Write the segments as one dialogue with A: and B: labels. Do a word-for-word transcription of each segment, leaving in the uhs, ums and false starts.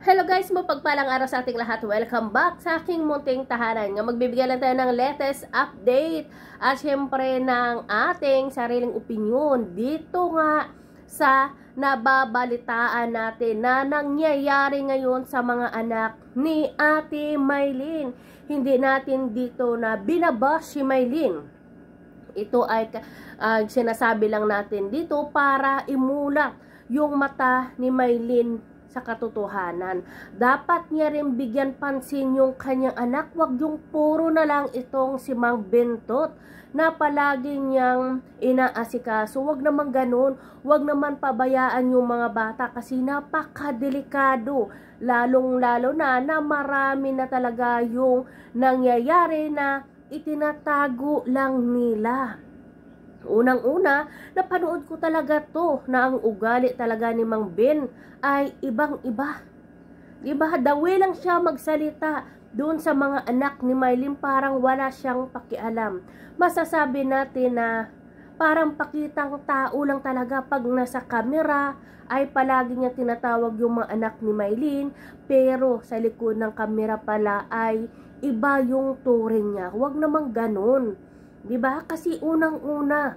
A: Hello guys, mapagpalang araw sa ating lahat. Welcome back sa aking munting tahanan. Nga magbibigay lang tayo ng latest update at syempre ng ating sariling opinyon dito nga sa nababalitaan natin na nangyayari ngayon sa mga anak ni Ate Mylene. Hindi natin dito na binabash si Mylene. Ito ay uh, sinasabi lang natin dito para imulak yung mata ni Mylene sa katotohanan. Dapat niya rin bigyan pansin yung kanyang anak. Wag yung puro na lang itong si Mang Bentot na palagi niyang inaasikaso. Wag naman ganun. Wag naman pabayaan yung mga bata kasi napakadelikado. Lalong-lalo na na marami na talaga yung nangyayari na itinatago lang nila. Unang-una, napanood ko talaga to na ang ugali talaga ni Mang Ben ay ibang-iba. Diba? Dawi lang siya magsalita doon sa mga anak ni Mylene, parang wala siyang pakialam. Masasabi natin na parang pakitang tao lang talaga pag nasa kamera ay palagi niya tinatawag yung mga anak ni Mylene, pero sa likod ng kamera pala ay iba yung turing niya. Huwag namang ganun. Diba? Kasi unang-una,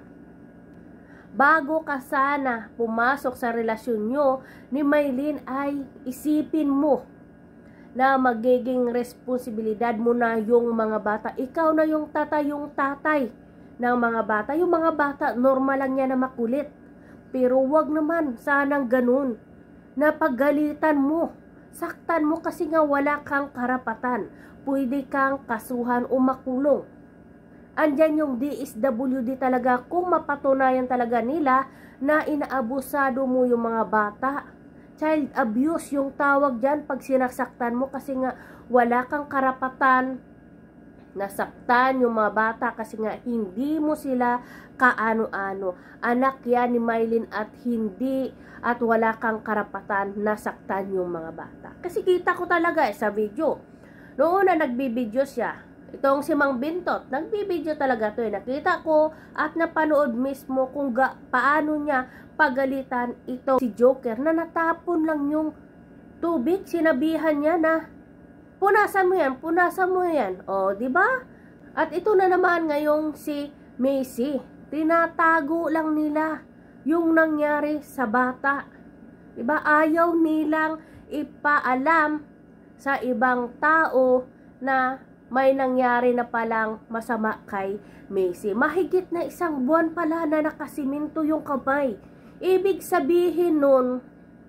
A: bago ka sana pumasok sa relasyon nyo ni Mylene ay isipin mo na magiging responsibilidad mo na yung mga bata. Ikaw na yung tatay, yung tatay ng mga bata. Yung mga bata, normal lang yan na makulit. Pero wag naman sanang ganun na paggalitan mo. Saktan mo kasi nga wala kang karapatan. Pwede kang kasuhan o makulong. Andyan yung D S W D talaga kung mapatunayan talaga nila na inaabusado mo yung mga bata. Child abuse yung tawag dyan pag sinasaktan mo kasi nga wala kang karapatan nasaktan yung mga bata kasi nga hindi mo sila kaano-ano. Anak yan ni Mylene at hindi at wala kang karapatan nasaktan yung mga bata. Kasi kita ko talaga eh, sa video. Noon na nagbibideo siya. Itong si Mang Bentot, nagbibideo talaga to eh. Nakita ko at napanood mismo kung ga, paano niya pagalitan ito si Joker na natapon lang yung tubig. Sinabihan niya na punasan mo yan, punasan mo yan. O, di ba? At ito na naman ngayong si Macy. Tinatago lang nila yung nangyari sa bata. Di ba? Ayaw nilang ipaalam sa ibang tao na may nangyari na palang masama kay Macy. Mahigit na isang buwan pala na nakasiminto yung kamay. Ibig sabihin nun,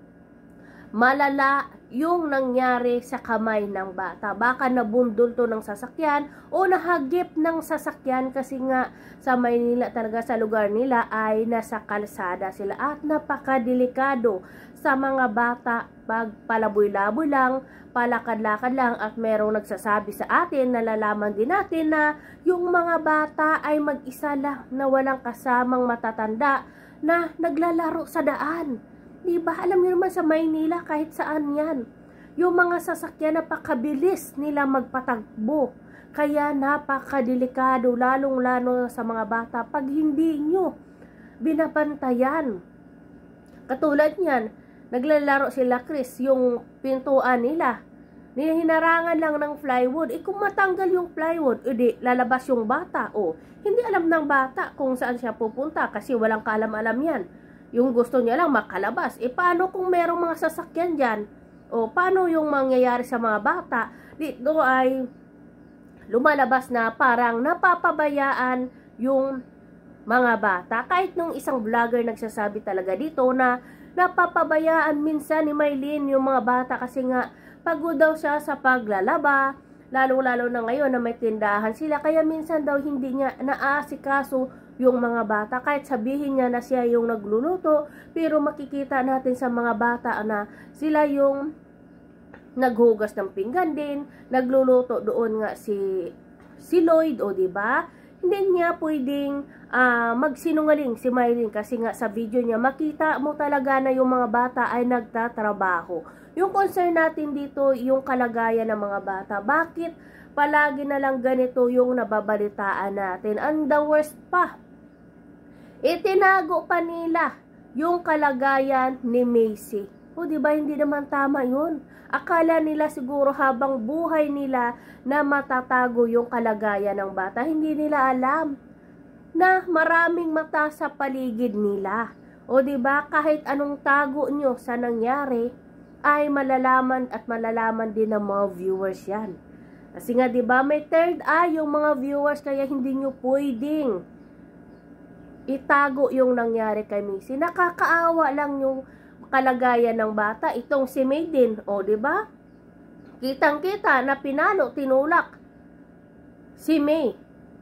A: malala yung nangyari sa kamay ng bata. Baka nabundol to ng sasakyan o nahagip ng sasakyan kasi nga sa Maynila talaga sa lugar nila ay nasa kalsada sila at napakadelikado sa mga bata pag palaboy-laboy lang, palakad-lakad lang at merong nagsasabi sa atin, nalalaman din natin na yung mga bata ay mag-isa lang na walang kasamang matatanda na naglalaro sa daan. Diba? Alam niyo naman sa Maynila kahit saan yan. Yung mga sasakyan napakabilis nila magpatakbo. Kaya napakadelikado lalong-lalo sa mga bata pag hindi nyo binabantayan. Katulad niyan, naglalaro sila Chris, yung pintuan nila. Hinarangan lang ng plywood. Eh kung matanggal yung plywood, edi lalabas yung bata. O, hindi alam ng bata kung saan siya pupunta kasi walang kaalam-alam yan. Yung gusto niya lang makalabas. E paano kung merong mga sasakyan dyan? O paano yung mangyayari sa mga bata? Dito ay lumalabas na parang napapabayaan yung mga bata. Kahit nung isang vlogger nagsasabi talaga dito na napapabayaan minsan ni Mylene yung mga bata kasi nga pagod daw siya sa paglalaba. Lalo-lalo na ngayon na may tindahan sila. Kaya minsan daw hindi niya naasikaso yung mga bata. Kahit sabihin niya na siya yung nagluluto, pero makikita natin sa mga bata na sila yung naghugas ng pinggan din, nagluluto doon nga si si Lloyd, o di ba? Hindi niya pwedeng uh, magsinungaling si Mylene kasi nga sa video niya makita mo talaga na yung mga bata ay nagtatrabaho. Yung concern natin dito, yung kalagayan ng mga bata. Bakit palagi na lang ganito yung nababalitaan natin? And the worst pa, itinago pa nila yung kalagayan ni Macy. O di ba hindi naman tama yun? Akala nila siguro habang buhay nila na matatago yung kalagayan ng bata. Hindi nila alam na maraming mata sa paligid nila. O di ba kahit anong tago nyo sa nangyari ay malalaman at malalaman din ng mga viewers yan. Kasi nga di ba may third eye yung mga viewers, kaya hindi nyo pwedeng itago yung nangyari kay Missy. Nakakaawa lang yung kalagayan ng bata. Itong si May din, o di ba? Kitang-kita na pinalo, tinulak si May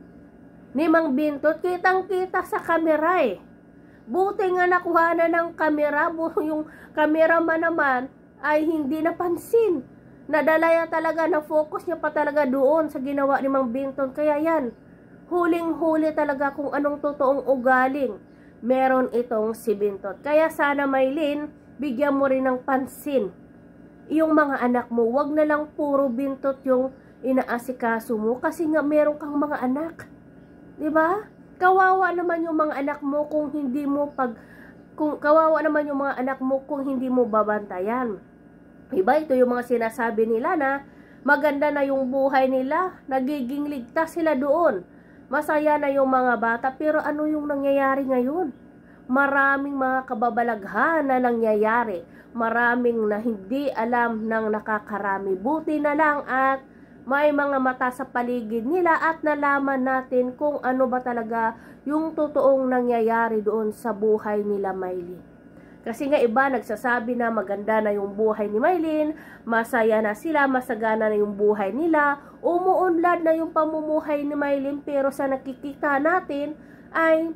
A: ni Mang Bintot, kitang-kita sa kamera eh. Buti nga nakuha na ng kamera, yung cameraman naman ay hindi napansin. Nadalaya talaga, na focus niya pa talaga doon sa ginawa ni Mang Bintot. Kaya yan, huling-huli talaga kung anong totoong ugaling meron itong si Bintot. Kaya sana, Maylin, bigyan mo rin ng pansin yung mga anak mo. Wag na lang puro Bintot yung inaasikaso mo, kasi nga meron kang mga anak. Diba? Kawawa naman yung mga anak mo kung hindi mo pag kung kawawa naman yung mga anak mo kung hindi mo babantayan. Diba? Ito yung mga sinasabi nila na maganda na yung buhay nila, nagiging ligtas sila doon. Masaya na yung mga bata, pero ano yung nangyayari ngayon? Maraming mga kababalaghan na nangyayari. Maraming na hindi alam ng nakakarami. Buti na lang at may mga mata sa paligid nila at nalaman natin kung ano ba talaga yung totoong nangyayari doon sa buhay nila Maylin. Kasi nga iba nagsasabi na maganda na yung buhay ni Maylin, masaya na sila, masagana na yung buhay nila, umuunlad na yung pamumuhay ni Maylin, pero sa nakikita natin ay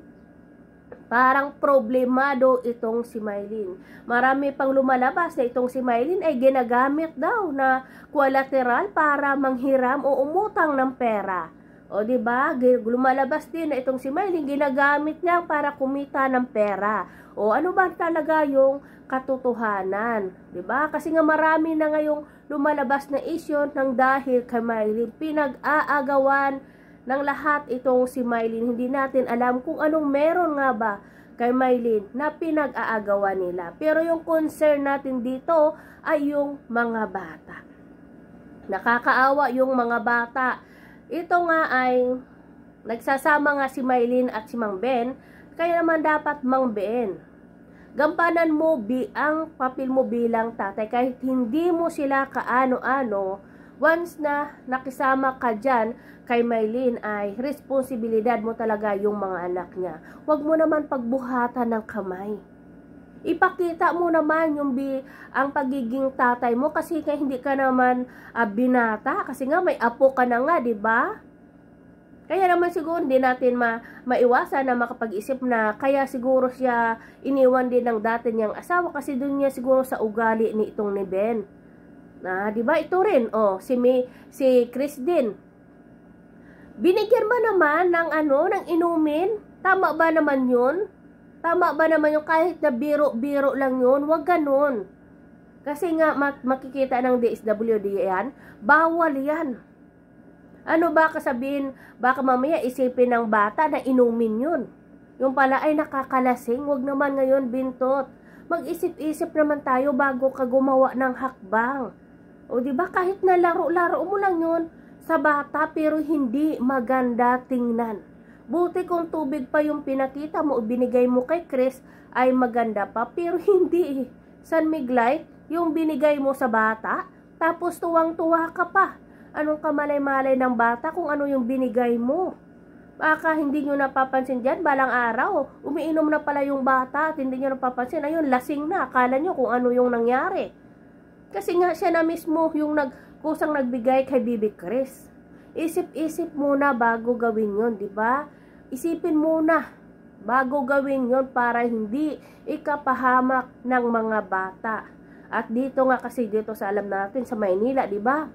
A: parang problemado itong si Maylin. Marami pang lumalabas na itong si Maylin ay ginagamit daw na collateral para manghiram o umutang ng pera. O di ba? Lumalabas din na itong si Maylin ginagamit niya para kumita ng pera. O ano ba talaga yung katotohanan? Di ba? Kasi nga marami na ngayong lumalabas na issue ng dahil kay Maylin. Pinag-aagawan ng lahat itong si Maylin. Hindi natin alam kung anong meron nga ba kay Maylin na pinag-aagawan nila. Pero yung concern natin dito ay yung mga bata. Nakakaawa yung mga bata. Ito nga ay nagsasama nga si Maylin at si Mang Ben, kaya naman dapat Mang Ben, gampanan mo bi ang papel mo bilang tatay. Kahit hindi mo sila kaano-ano, once na nakisama ka dyan kay Maylin ay responsibilidad mo talaga yung mga anak niya. Huwag mo naman pagbuhatan ng kamay. Ipakita mo naman yung bi ang pagiging tatay mo, kasi kaya hindi ka naman uh, binata, kasi nga may apo ka na nga, di ba? Kaya naman siguro hindi natin ma maiwasan na makapag-isip na kaya siguro siya iniwan din ng dati niyang asawa, kasi doon niya siguro sa ugali ni itong ni Ben. Na, di ba? Ito rin, oh, si May, si Chris din. Binigyan ba naman ng ano, ng inumin? Tama ba naman 'yun? Tama ba naman yung kahit na biro-biro lang yun? Huwag ganun. Kasi nga makikita ng D S W D yan, bawal yan. Ano ba kasabihin, baka mamaya isipin ng bata na inumin yun. Yung pala ay nakakalasing, huwag naman ngayon Bintot. Mag-isip-isip naman tayo bago ka gumawa ng hakbang. O di ba kahit na laro-laro mo lang yun sa bata, pero hindi maganda tingnan. Buti kung tubig pa yung pinakita mo o binigay mo kay Chris ay maganda pa, pero hindi. San Miglite, yung binigay mo sa bata, tapos tuwang-tuwa ka pa. Anong kamalay-malay ng bata kung ano yung binigay mo? Baka hindi nyo napapansin dyan, balang araw, umiinom na pala yung bata at hindi nyo napapansin, ayun, lasing na, akala nyo kung ano yung nangyari. Kasi nga siya na mismo yung nag, kusang nagbigay kay Bibi Chris. Isip-isip muna bago gawin yon, di ba? Isipin muna bago gawin yon para hindi ikapahamak ng mga bata. At dito nga kasi dito sa alam natin sa Maynila, di ba?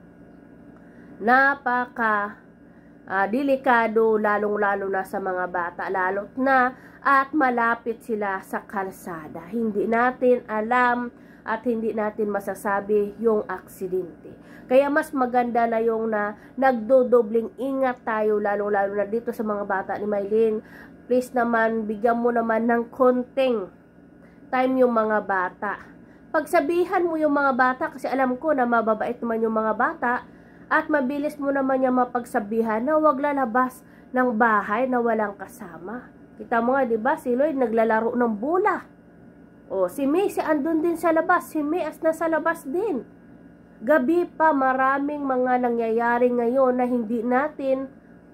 A: Napaka uh, delikado, lalong-lalo na sa mga bata, lalo na at malapit sila sa kalsada. Hindi natin alam at hindi natin masasabi yung aksidente. Kaya mas maganda na yung na nagdodobling ingat tayo, lalong-lalo na dito sa mga bata ni Maylin. Please naman, bigyan mo naman ng konting time yung mga bata. pagsabihan mo yung mga bata, kasi alam ko na mababait naman yung mga bata, at mabilis mo naman yung mapagsabihan na wag lalabas ng bahay na walang kasama. Kita mo nga, di ba? Si Lloyd naglalaro ng bola. O, si May, si andun din sa labas. Si May as nasa labas din. Gabi pa, maraming mga nangyayari ngayon na hindi natin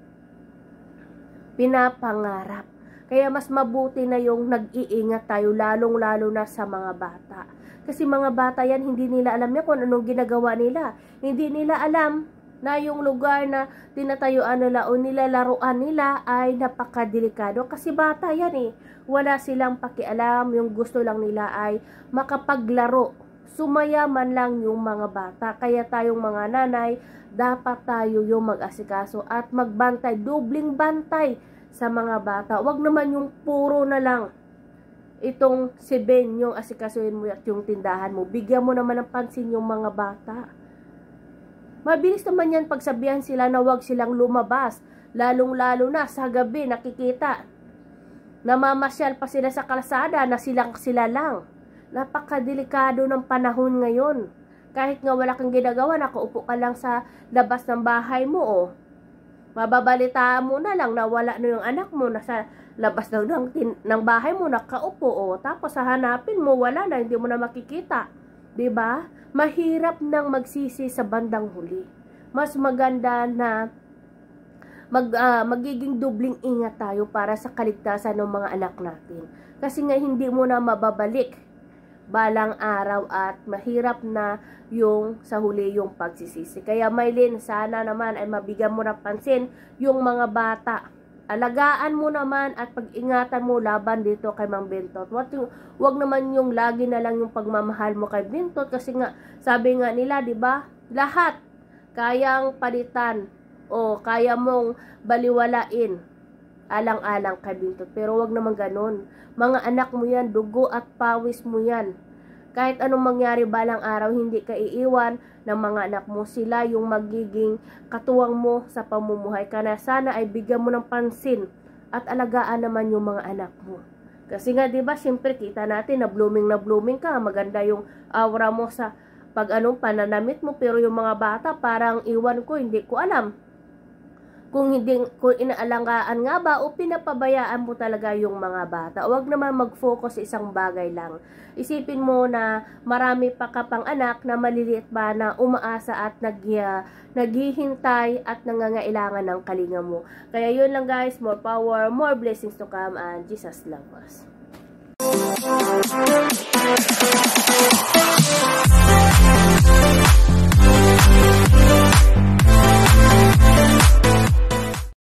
A: pinapangarap. Kaya mas mabuti na yung nag-iingat tayo, lalong-lalo na sa mga bata. Kasi mga bata yan, hindi nila alam yan kung anong ginagawa nila. Hindi nila alam na yung lugar na tinatayuan nila o nilalaruan nila ay napakadelikado. Kasi bata yan eh. Wala silang pakialam. Yung gusto lang nila ay makapaglaro. Sumaya man lang yung mga bata. Kaya tayong mga nanay, dapat tayo yung mag-asikaso at magbantay, dobling bantay sa mga bata. Wag naman yung puro na lang itong si Ben yung asikasuhin mo at yung tindahan mo. Bigyan mo naman ng pansin yung mga bata. Mabilis naman yan pagsabihan sila na wag silang lumabas. Lalong-lalo na sa gabi nakikita. Namamasyal pa sila sa kalsada na silang sila lang. Napakadelikado ng panahon ngayon. Kahit nga wala kang ginagawa, nakaupo ka lang sa labas ng bahay mo. Oh. Mababalitaan mo na lang na wala na yung anak mo nasa labas ng, ng, ng bahay mo, nakaupo. Oh. Tapos hahanapin mo, wala na, hindi mo na makikita. Diba? Mahirap nang magsisi sa bandang huli. Mas maganda na mag, uh, magiging dubling ingat tayo para sa kaligtasan ng mga anak natin. Kasi nga hindi mo na mababalik balang araw at mahirap na yung sa huli yung pagsisisi. Kaya Maylin, sana naman ay mabigyan mo ng pansin yung mga bata. Alagaan mo naman at pag-ingatan mo laban dito kay Mang Bintot. What yung, wag naman yung lagi na lang yung pagmamahal mo kay Bintot kasi nga sabi nga nila, 'di ba? Lahat kayang palitan o kaya mong baliwalain alang-alang kay Bintot. Pero wag naman ganoon. Mga anak mo 'yan, dugo at pawis mo 'yan. Kahit anong mangyari balang araw, hindi ka iiwan ng mga anak mo. Sila yung magiging katuwang mo sa pamumuhay. Kaya sana ay bigyan mo ng pansin at alagaan naman yung mga anak mo. Kasi nga, di ba, siyempre kita natin na blooming na blooming ka. Maganda yung aura mo sa pag anong pananamit mo. Pero yung mga bata, parang iwan ko, hindi ko alam. Kung hindi, kung inaalangaan nga ba o pinapabayaan mo talaga yung mga bata. Huwag naman mag-focus sa isang bagay lang. Isipin mo na marami pa ka pang anak na maliliit ba na umaasa at nag, uh, naghihintay at nangangailangan ng kalinga mo. Kaya yun lang guys, more power, more blessings to come, and Jesus love us.